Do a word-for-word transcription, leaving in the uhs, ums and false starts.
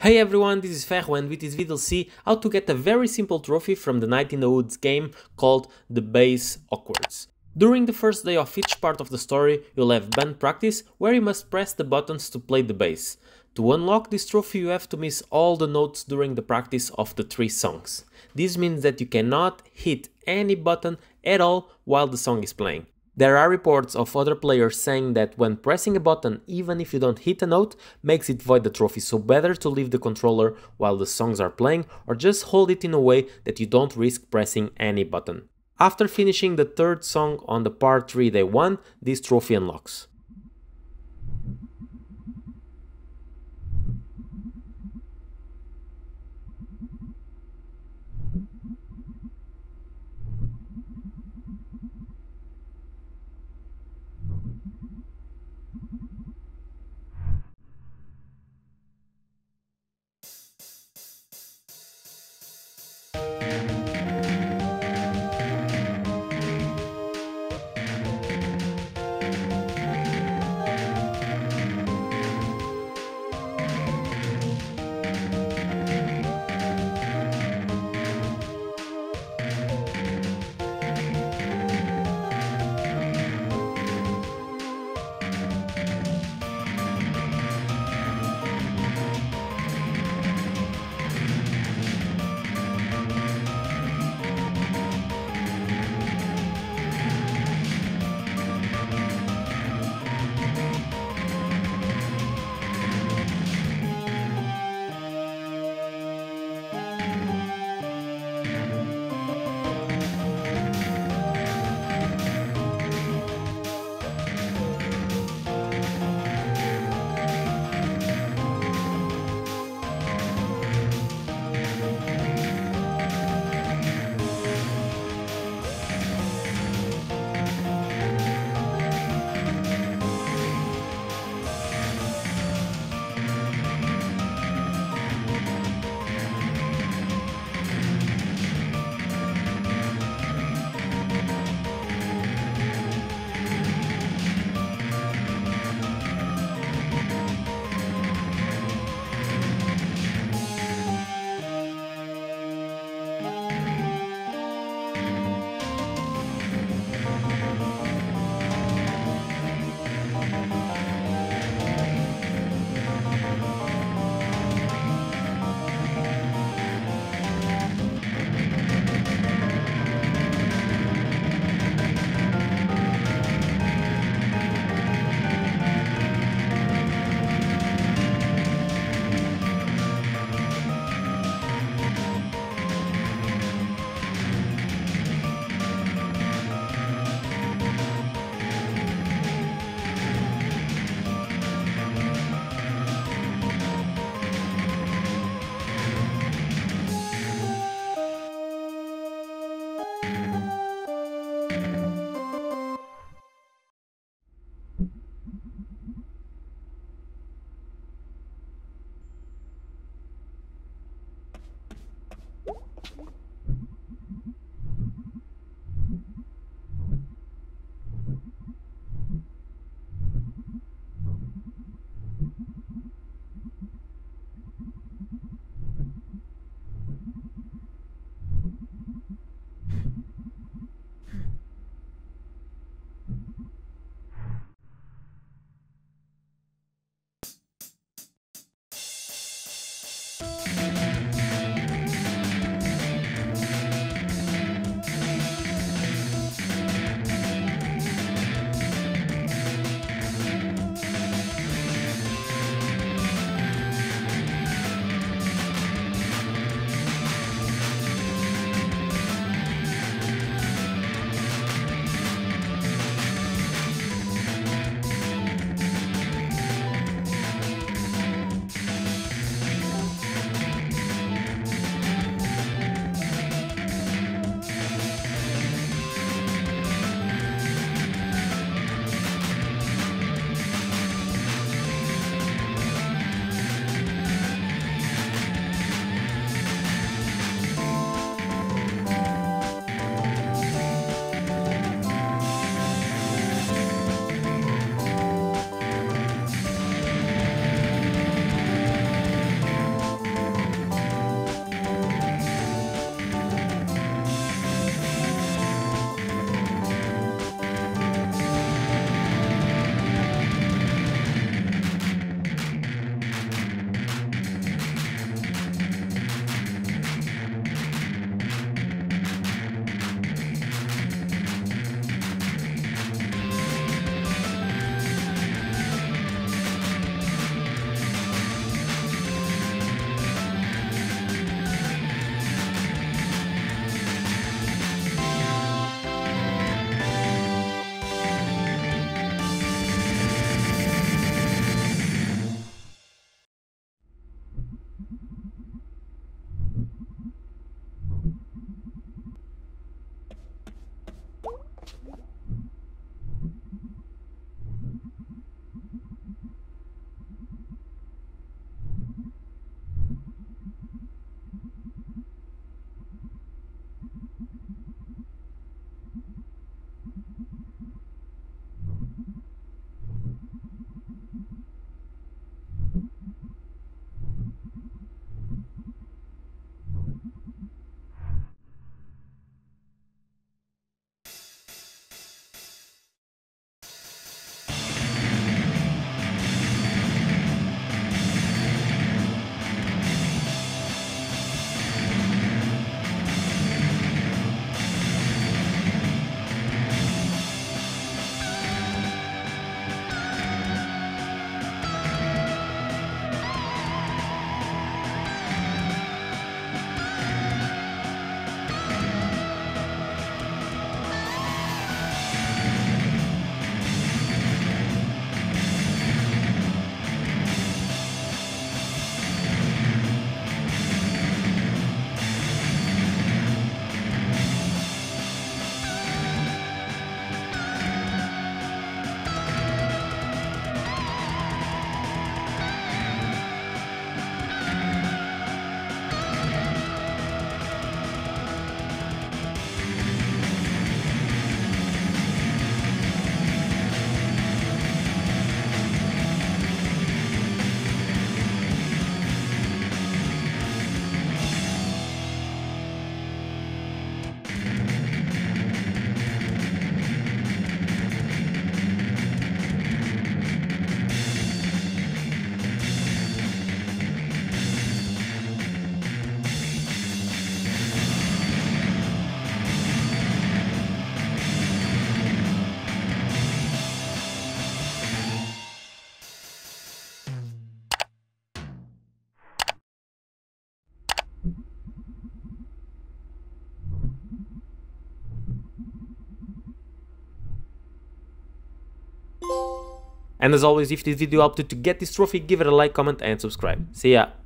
Hey everyone, this is Ferro and with this video see how to get a very simple trophy from the Night in the Woods game called the bass Ackwards. During the first day of each part of the story, you'll have band practice where you must press the buttons to play the bass. To unlock this trophy you have to miss all the notes during the practice of the three songs. This means that you cannot hit any button at all while the song is playing. There are reports of other players saying that when pressing a button, even if you don't hit a note, makes it void the trophy, so better to leave the controller while the songs are playing or just hold it in a way that you don't risk pressing any button. After finishing the third song on the part three day one, this trophy unlocks. And as always, if this video helped you to get this trophy, give it a like, comment and subscribe. See ya!